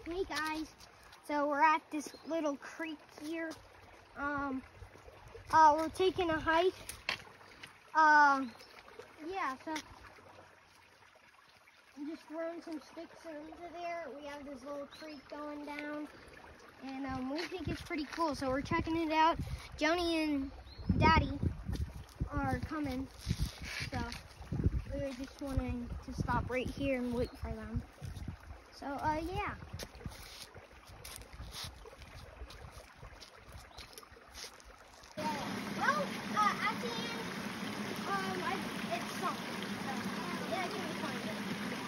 Hey guys, so we're at this little creek here. We're taking a hike. Yeah, so I'm just throwing some sticks into there. We have this little creek going down, and we think it's pretty cool. So we're checking it out. Joni and Daddy are coming, so we were just wanting to stop right here and wait for them. So yeah. Well, at the end, it sunk. So, yeah, I couldn't find it.